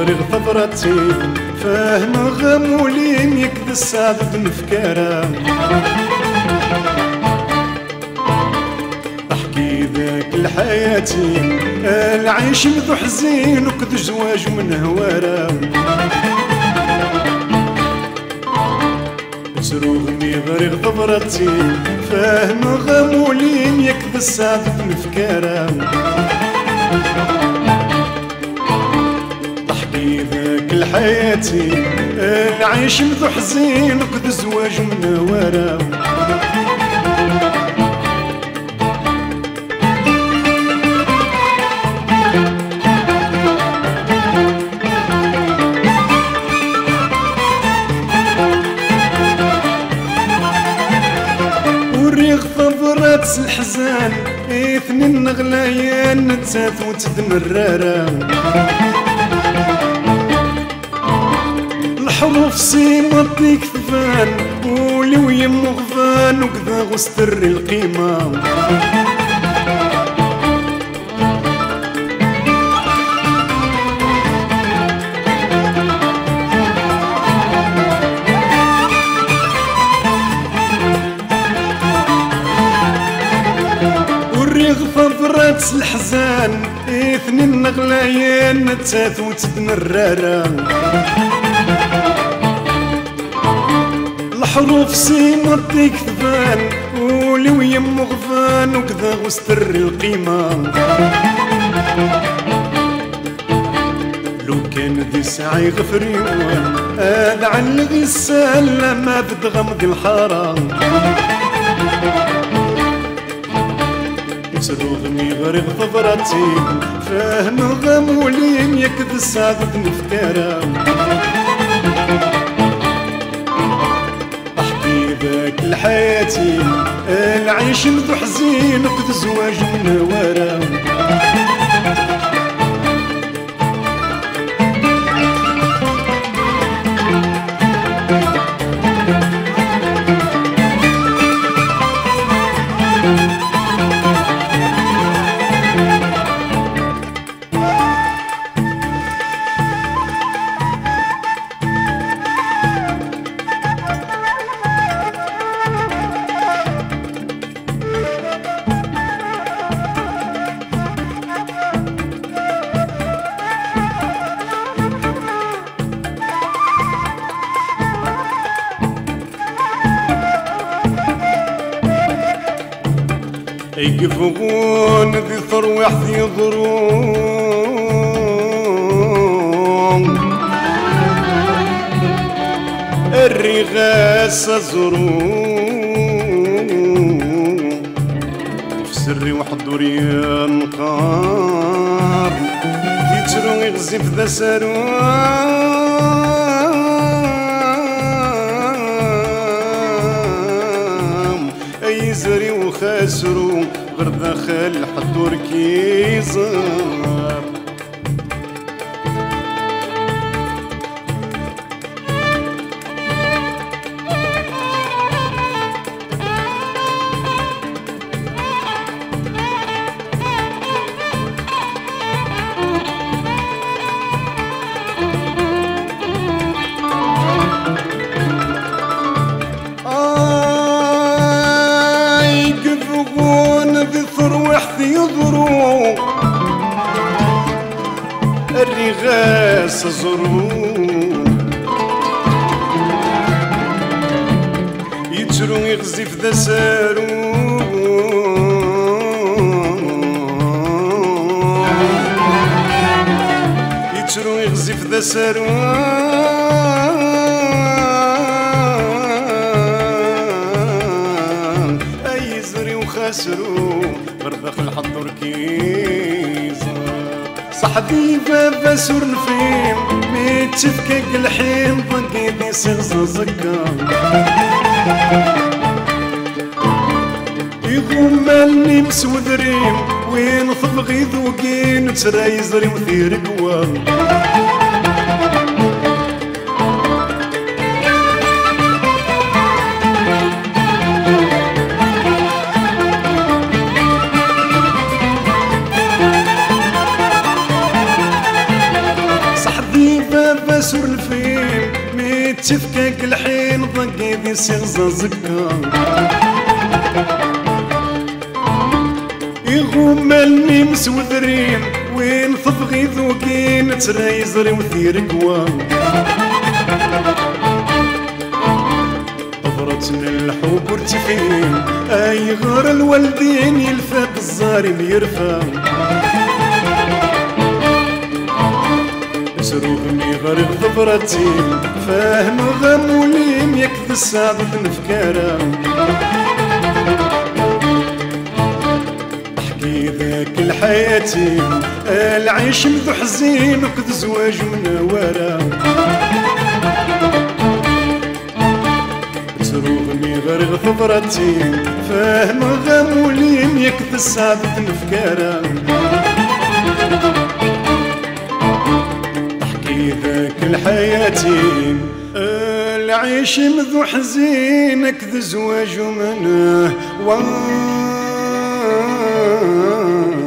غريغ ثبرتي فاهم غمولين يكد السعد بنفكارا احكي ذاك لحياتي العيش مذو حزين وكد زواج من هوارا تروغني غريغ ثبرتي فاهم غمولين يكد السعد بنفكارا ذاك لحياتي العيش مذو حزين وكد زواج من ورا وريغ ثبرات الحزان اثنين غلايان نتساف وتدمرارا الحروف سيمطي كثفان قولي ويم غفان وكذا غستر القيمة والريغ ثبرات الحزان اثنين غلايان نتاث وتدمرارا الحروف سيمطي كثفان قولي ويم غفان وكذا غستر القيمة لو كان ذي سعي غفريوان هذا عن غسال لما بدغمض الحرام تروغني غريغ ثبرتي فاهم غمولين يكد السعد بنفكارا ذاك لحياتي العيش مذو حزين وكد زواج من ورا يقفون ذي ثروح ذي ضروم الرغاس زروم في سري وحضوري نقار يترو يغزف ذا سروم اي زري وخاسرو غير داخل حضور كيزار يضرو الرغاس زرو يترو يغزف ذا سارو يترو يغزف ذا سارو اي زري وخاسرو غرداخ الحضور كيزا صاحبي بابا سور نفيم ميت تفكك الحين ضقيتي سغزة زكا يغوم مالني مسود ريم وين طبغي ذوقين ترايز ريم ثير قوام يسغزا زكا يغملني مسودرين وين تبغي ذوقين ترايزري وثير قوا طفرتنا الحب ورتفين اي غير الوالدين يلفى بالزارين يرفع سروقني غير ضبرتي فاهم غموليم يكذ السعد نفكارا احكي ذاك الحياتي العيش مذو حزين وكذ زواج منورا سروقني غير ضبرتي فاهم غموليم يكذ السعد نفكارا ذاك الحياتي العيش مذو حزينك ذو زواج منه